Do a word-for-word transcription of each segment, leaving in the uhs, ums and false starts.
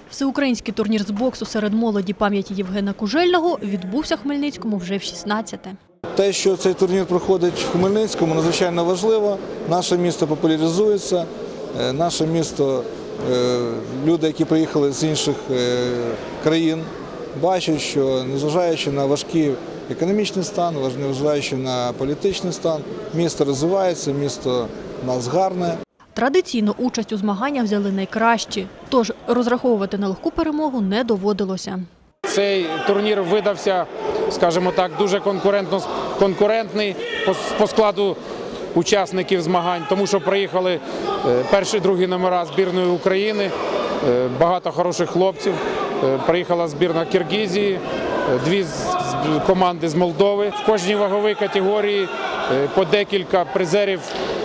Всеукраїнський турнір з боксу серед молоді пам'яті Євгена Кужельного відбувся в Хмельницькому вже в шістнадцяте. Те, що цей турнір проходить в Хмельницькому, надзвичайно важливо. Наше місто популяризується, наше місто, люди, які приїхали з інших країн, бачать, що незважаючи на важкий економічний стан, незважаючи на політичний стан, місто розвивається, місто у нас гарне. Традиційно участь у змаганнях взяли найкращі, тож розраховувати на легку перемогу не доводилося. Цей турнір видався, скажімо так, дуже конкурентно, конкурентний по складу учасників змагань, тому що приїхали перші, другі номера збірної України, багато хороших хлопців, приїхала збірна Киргизії, дві команди з Молдови. В кожній ваговій категорії по декілька призерів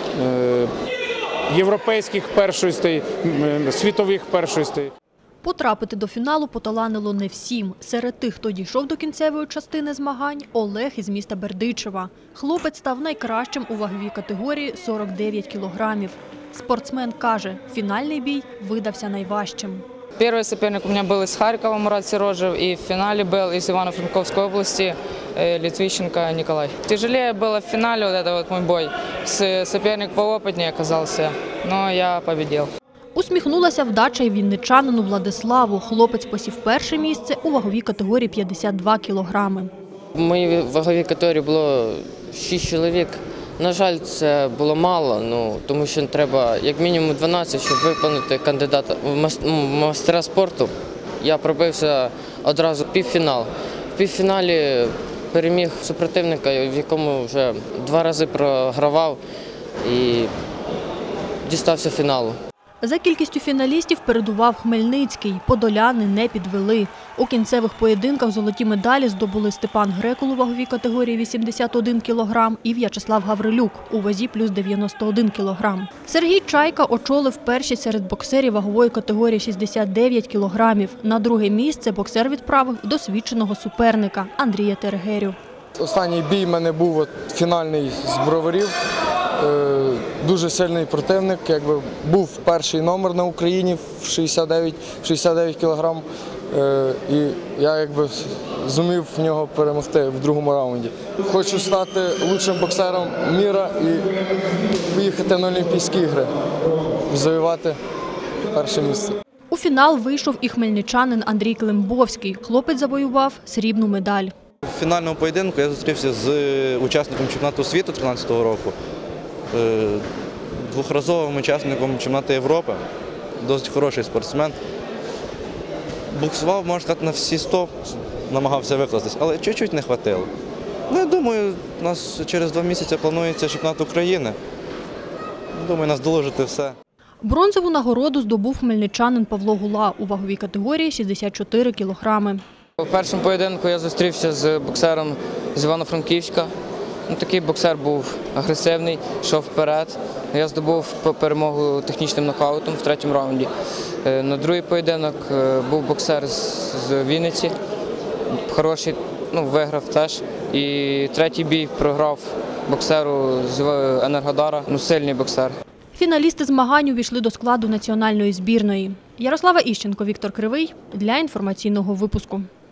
європейських першостей, світових першостей. Потрапити до фіналу поталанило не всім. Серед тих, хто дійшов до кінцевої частини змагань – Олег із міста Бердичева. Хлопець став найкращим у ваговій категорії сорок дев'ять кілограмів. Спортсмен каже, фінальний бій видався найважчим. Первый соперник у меня был из Харькова, Мурат Сирожев, и в финале был из Ивано-Франковской области Литвищенко Николай. Тяжелее было в финале, вот это вот мой бой. Соперник поопытнее оказался, но я победил. Усміхнулася вдача й вінничанину Владиславу. Хлопець посів перше місце у ваговій категорії п'ятдесят два кілограми. В моїй ваговій категорії було шість чоловік. На жаль, це було мало, ну, тому що треба як мінімум дванадцять, щоб виконати кандидата в мастера спорту. Я пробився одразу в півфінал. В півфіналі переміг супротивника, в якому вже два рази програвав і дістався фіналу. За кількістю фіналістів передував Хмельницький. Подоляни не підвели. У кінцевих поєдинках золоті медалі здобули Степан Грекул у ваговій категорії вісімдесят один кілограм і В'ячеслав Гаврилюк у вазі плюс дев'яносто один кілограм. Сергій Чайка очолив першість серед боксерів вагової категорії шістдесят дев'ять кілограмів. На друге місце боксер відправив досвідченого суперника Андрія Терегерю. Останній бій в мене був от, фінальний з Броварів. Дуже сильний противник, якби був перший номер на Україні в шістдесят дев'ять кілограм, і я якби зумів в нього перемогти в другому раунді. Хочу стати лучшим боксером міра і поїхати на Олімпійські ігри, завоювати перше місце. У фінал вийшов і хмельничанин Андрій Климбовський. Хлопець завоював срібну медаль. В фінальному поєдинку я зустрівся з учасником чемпіонату світу дві тисячі тринадцятого року. Двохразовим учасником чемпіонату Європи, досить хороший спортсмен. Боксував, можна сказати, на всі сто, намагався викластись, але чуть-чуть не вистачило. Ну, я думаю, у нас через два місяці планується чемпіонат України. Думаю, нас доложити все. Бронзову нагороду здобув хмельничанин Павло Гула у ваговій категорії шістдесят чотири кілограми. У першому поєдинку я зустрівся з боксером з Івано-Франківська. Ну, такий боксер був агресивний, йшов вперед. Я здобув перемогу технічним нокаутом в третьому раунді. На другий поєдинок був боксер з Вінниці, хороший, ну, виграв теж. І третій бій програв боксеру з Енергодара, ну, сильний боксер. Фіналісти змагань увійшли до складу національної збірної. Ярослава Іщенко, Віктор Кривий для інформаційного випуску.